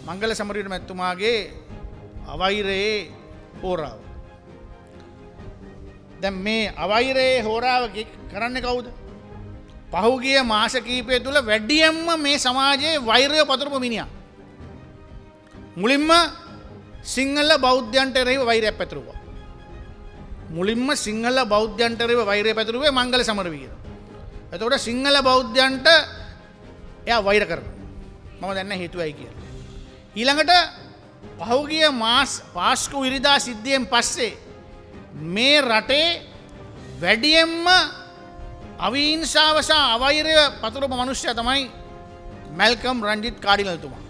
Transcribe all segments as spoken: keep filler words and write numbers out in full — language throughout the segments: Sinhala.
මංගල සමරවීර මැතිතුමාගේ අවෛරයේ හෝරාව. දැන් මේ අවෛරයේ හෝරාව කරන්නේ කවුද? පහුගිය මාස කීපය තුළ වැඩියෙන්ම මේ සමාජයේ වෛරය පතුරපු මිනිහා. මුලින්ම සිංහල බෞද්ධයන්ට එරෙහිව වෛරයක් පැතුරුවා. මුලින්ම සිංහල බෞද්ධයන්ට එරෙහිව වෛරය පැතුරුවේ මංගල සමරවීර. එතකොට සිංහල බෞද්ධයන්ට එයා වෛර කරනවා. මම දන්නේ හේතුවයි කියලා. ඊළඟට පහුගිය මාස පාස්කු ඉරිදා සිද්ධියෙන් පස්සේ මේ රටේ වැඩියෙන්ම අවිහිංසාව සහ අවෛරය පතුරපු මනුෂ්‍යයා තමයි මැල්කම් රංජිත් කාඩිනල්තුමා.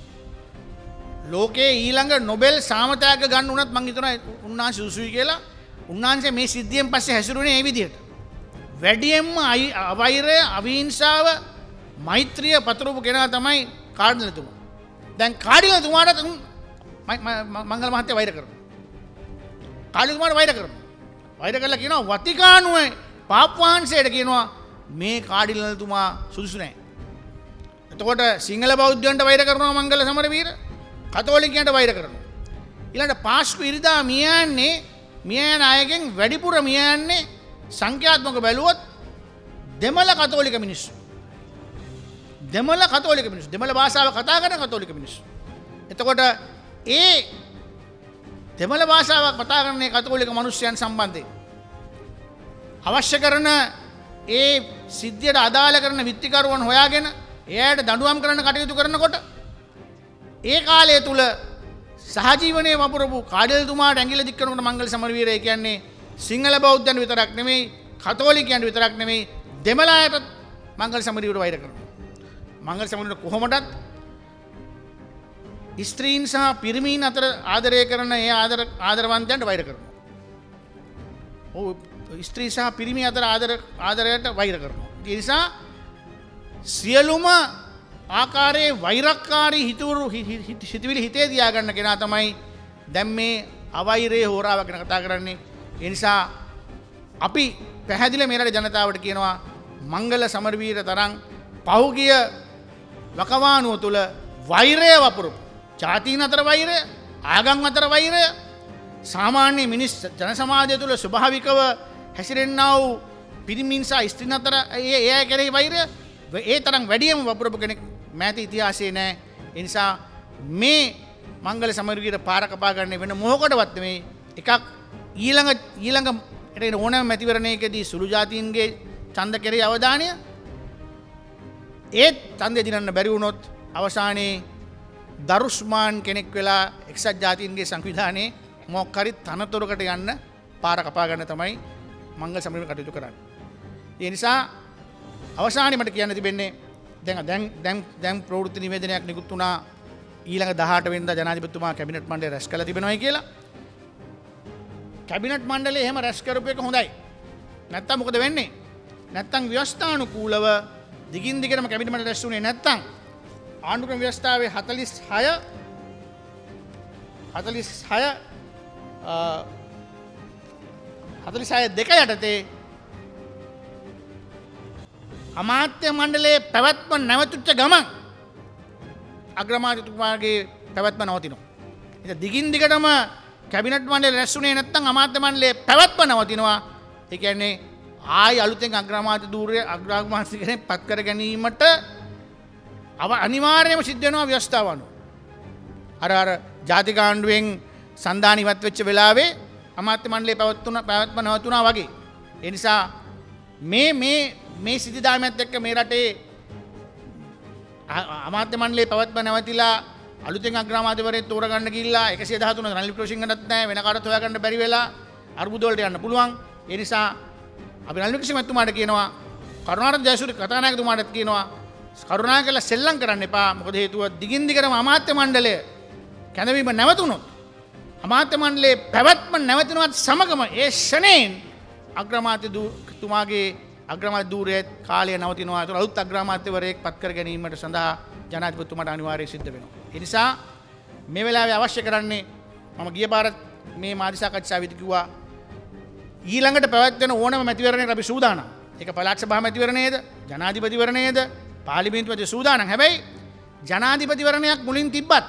ලෝකයේ ඊළඟ නොබෙල් සාමතෑග්ග ගන්න උනත් මං හිතනවා උන්වහන්සේ සුසුයි කියලා. උන්වහන්සේ මේ සිද්ධියෙන් පස්සේ හැසිරුණේ මේ විදිහට. වැඩියෙන්ම අවෛරය, අවිහිංසාව, මෛත්‍රිය පතුරපු කෙනා තමයි කාඩිනල්තුමා. දැන් කාඩිනල්තුමාට මංගල මහත්තයා වෛර කරනවා. කාඩිනල්තුමාට වෛර කරනවා. වෛර කරලා කියනවා වතිකානුවේ පාප් වහන්සේට කියනවා මේ කාඩිනල්තුමා සුදුසු නැහැ. එතකොට සිංහල බෞද්ධයන්ට වෛර කරනවා මංගල සමරවීර, කතෝලිකයන්ට වෛර කරනවා. ඊළඟට පාස්කු ඉරිදා මියන්නේ මියන අයගෙන් වැඩිපුර මියන්නේ සංඛ්‍යාත්මක බැලුවොත් දෙමළ කතෝලික මිනිස්සු. දෙමළ කතෝලික මිනිස්සු. දෙමළ භාෂාව කතා කරන කතෝලික මිනිස්සු. එතකොට ඒ දෙමළ භාෂාව කතා කරන කතෝලික මිනිස්යන් සම්බන්ධයෙන් අවශ්‍ය කරන ඒ සිද්ධියට අදාළ කරන විත්තිකරුවන් හොයාගෙන එයාට දඬුවම් කරන්න කටයුතු කරනකොට ඒ කාලය තුල සහජීවනයේ වපුරපු කාඩිනල්තුමාට ඇඟිල්ල දික් කරනකොට මංගල සමරවීර කියන්නේ සිංහල බෞද්ධයන් විතරක් නෙමෙයි, කතෝලිකයන් විතරක් නෙමෙයි, දෙමළ අයට මංගල සමරවීර වෛර කරනවා. මංගල සමරවීර කොහොමදත් ස්ත්‍රීන් සහ පිරිමීන් අතර ආදරය කරන ඒ ආදර ආදරවන්තයන්ට වෛර කරනවා. ඔව් ස්ත්‍රී සහ පිරිමි අතර ආදර ආදරයට වෛර කරනවා. ඒ නිසා සියලුම ආකාරයේ වෛරක්කාරී හිතුවරු හිතවිලි හිතේ තියාගන්න කෙනා තමයි දැන් මේ අවෛරයේ හෝරාව ගැන කතා කරන්නේ. ඒ නිසා අපි පැහැදිලිව මේ රටේ ජනතාවට කියනවා මංගල සමරවීර තරම් පහුගිය වකවානුව තුල වෛරය වපුරපු ජාතීන් අතර වෛරය, ආගම් අතර වෛරය, සාමාන්‍ය මිනිස් ජන සමාජය තුළ ස්වභාවිකව හැසිරෙන්නා වූ පිරිමින් සහ ස්ත්‍රීන් අතර ඒ ඒ කෙරෙහි වෛරය ඒ තරම් වැඩියම වපුරපු කෙනෙක් මෑත ඉතිහාසයේ නැහැ. ඒ නිසා මේ මංගල සමරවීර පාර කපා ගන්න වෙන මොහොකටවත් නෙමෙයි. එකක් ඊළඟ ඊළඟ එන ඕනෑම මැතිවරණයකදී සුළු ජාතීන්ගේ ඡන්ද කෙරෙහි අවධානය ඒත් ඡන්දය දිනන්න බැරි වුණොත් අවසානයේ දරුස්මාන් කෙනෙක් වෙලා එක්සත් ජාතීන්ගේ සංවිධානයේ මොකක් හරි තනතුරකට යන්න පාර කපා ගන්න තමයි මංගල සමරවීර කටයුතු කරන්නේ. ඒ නිසා අවසානයේ මට කියන්න තිබෙන්නේ දැන් දැන් දැන් දැන් ප්‍රවෘත්ති නිවේදනයක් නිකුත් වුණා ඊළඟ දහඅට වෙනිදා ජනාධිපතිතුමා කැබිනට් මණ්ඩලය රැස් කළා තිබෙනවායි කියලා. කැබිනට් මණ්ඩලය එහෙම රැස් කරපු එක හොඳයි. නැත්තම් මොකද වෙන්නේ? නැත්තම් ව්‍යවස්ථානුකූලව දිගින් දිගටම කැබිනට් මණ්ඩලය රැස් වුණේ නැත්තම් ආණ්ඩුක්‍රම ව්‍යවස්ථාවේ හතළිස් හය හතළිස් හය හතළිස් හය දෙක යටතේ අමාත්‍ය මණ්ඩලයේ පැවැත්ම නැවතුච්ච ගමන් අග්‍රාමාත්‍යතුමාගේ පැවැත්ම නවතිනවා. ඉතින් දිගින් දිගටම කැබිනට් මණ්ඩලය රැස්ුනේ නැත්නම් අමාත්‍ය මණ්ඩලයේ පැවැත්ම නවතිනවා. ඒ කියන්නේ ආයි අලුතෙන් අග්‍රාමාත්‍ය ධූරය අග්‍රාමාත්‍ය කෙනෙක් පත් කර ගැනීමට අව අනිවාර්යයෙන්ම සිද්ධ වෙනවා ව්‍යවස්ථාව අනුව. අර අර ජාතික ආණ්ඩුවෙන් සන්දාන ඉවත් වෙච්ච වෙලාවේ අමාත්‍ය මණ්ඩලයේ පැවැත්තුන පැවැත්ම නවතුනා වගේ. ඒ නිසා මේ මේ මේ සිද්ධාමයත් එක්ක මේ රටේ අමාත්‍ය මණ්ඩලයේ පැවැත්ම නැවතිලා අලුතෙන් අග්‍රාමාත්‍යවරයෙක් තෝරගන්න ගිහිල්ලා එකසිය දහතුන රනිල් වික්‍රමසිංහටත් නැහැ වෙන කාටවත් හොයාගන්න බැරි වෙලා අර්බුද වලට යන්න පුළුවන්. ඒ නිසා අපි රනිල් වික්‍රමසිංහතුමාට කියනවා කරුණාරත්න ජයසූරිය කතානායකතුමාටත් කියනවා කරුණාකරලා සෙල්ලම් කරන්න එපා. මොකද හේතුව දිගින් දිගටම අමාත්‍ය මණ්ඩලය කැඳවීම නැවතුනොත් අමාත්‍ය මණ්ඩලයේ පැවැත්ම නැවතුනවත් සමගම ඒ ෂණයෙන් අග්‍රාමාත්‍යතුමාගේ අග්‍රාමාත්‍ය ධූරයේ කාලය නවතිනවා. ඒතර අලුත් අග්‍රාමාත්‍යවරයෙක් පත් කර ගැනීමට සඳහා ජනාධිපතිතුමාට අනිවාර්යයෙන් සිද්ධ වෙනවා. ඒ නිසා මේ වෙලාවේ අවශ්‍ය කරන්නේ මම ගිය පාර මේ මාධ්‍ය සාකච්ඡාවේදී කිව්වා ඊළඟට පැවැත්වෙන ඕනම මැතිවරණයකට අපි සූදානම්. ඒක පළාත් සභා මැතිවරණයේද, ජනාධිපතිවරණයේද, පාර්ලිමේන්තු මැතිවරණයේද සූදානම්. හැබැයි ජනාධිපතිවරණයක් මුලින් තිබ්බත්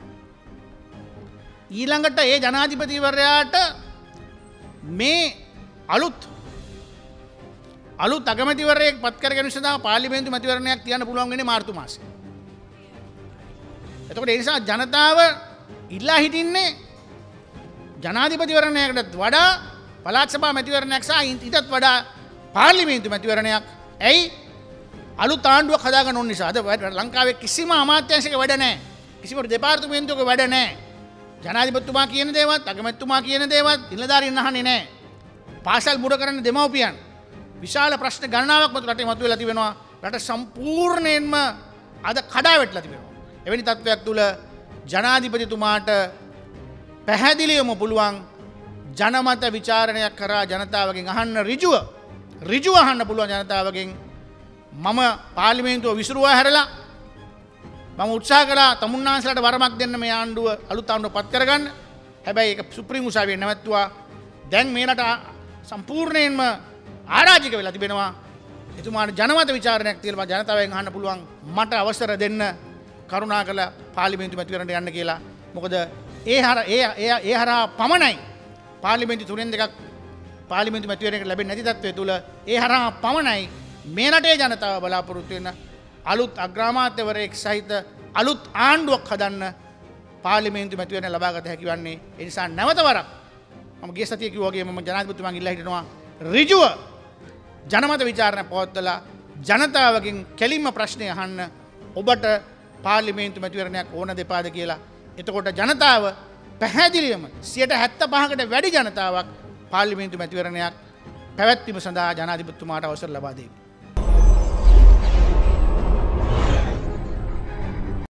ඊළඟට ඒ ජනාධිපතිවරයාට මේ අලුත් අලුත් අගමැතිවරයෙක් පත් කර ගැනීම සඳහා පාර්ලිමේන්තු මැතිවරණයක් තියන්න පුළුවන් වෙන්නේ මාර්තු මාසයේ. එතකොට ඒ නිසා ජනතාව ඉල්ලා හිටින්නේ ජනාධිපතිවරණයකටත් වඩා පළාත් සභා මැතිවරණයක් සහ ඊටත් වඩා පාර්ලිමේන්තු මැතිවරණයක්. ඇයි? අලුත් ආණ්ඩුවක් හදාගන්න ඕන නිසා. අද ලංකාවේ කිසිම අමාත්‍යාංශයක වැඩ නැහැ. කිසිම දෙපාර්තමේන්තුවක වැඩ නැහැ. ජනාධිපතිතුමා කියන දේවත් අගමැතිතුමා කියන දේවත් නිලධාරීන් අහන්නේ නැහැ. පාසල් මුර කරන දෙමව්පියන් විශාල ප්‍රශ්න ගණනාවක් මත රටේ මතුවලා තිබෙනවා. රට සම්පූර්ණයෙන්ම අද කඩා වැටලා තිබෙනවා. එවැනි තත්ත්වයක් තුල ජනාධිපතිතුමාට පැහැදිලිවම පුළුවන් ජනමත විචාරණයක් කරා ජනතාවගෙන් අහන්න ඍජුව ඍජුව අහන්න පුළුවන් ජනතාවගෙන් මම පාර්ලිමේන්තුව විසිරුවා හැරලා මම උත්සාහ කළා තමුන්නාන්සලාට වරමක් දෙන්න මේ ආණ්ඩුව අලුත් ආණ්ඩුව පත් කරගන්න. හැබැයි ඒක සුප්‍රීම උසාවියෙන් නැවැත්තුවා. දැන් මේ රට සම්පූර්ණයෙන්ම ආරාජික වෙලා තිබෙනවා. එතුමාට ජනමත විචාරණයක් තියලා ජනතාවෙන් අහන්න පුළුවන් මට අවසර දෙන්න කරුණාකරලා පාර්ලිමේන්තු මැතිවරණයට යන්න කියලා. මොකද ඒ හර ඒ ඒ හරහා පමණයි පාර්ලිමේන්තු තුනෙන් දෙකක් පාර්ලිමේන්තු මැතිවරණයකට ලැබෙන්නේ නැති තත්ත්වය තුල ඒ හරහා පමණයි මේ රටේ ජනතාව බලාපොරොත්තු වෙන අලුත් අග්‍රාමාත්‍යවරයෙක් සහිත අලුත් ආණ්ඩුවක් හදන්න පාර්ලිමේන්තු මැතිවරණය ලබා ගත හැකි වන්නේ. ඒ නිසා නැවත වරක් මම ගිය සතියේ කිව්වා වගේ මම ජනාධිපතිතුමාගෙන් ඉල්ලා හිටිනවා ඍජුව ජනමත විචාරණ පවත්වලා ජනතාවගෙන් කෙලින්ම ප්‍රශ්න අහන්න ඔබට පාර්ලිමේන්තු මැතිවරණයක් ඕන දෙපාද කියලා. එතකොට ජනතාව පැහැදිලිවම සියයට හැත්තෑ පහකට වැඩි ජනතාවක් පාර්ලිමේන්තු මැතිවරණයක් පැවැත්වීම සඳහා ජනාධිපතිතුමාට අවසර ලබා දෙයි.